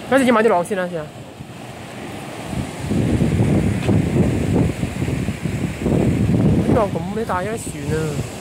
嗰陣要買啲浪先啦，先啊！呢個咁你大一船啊！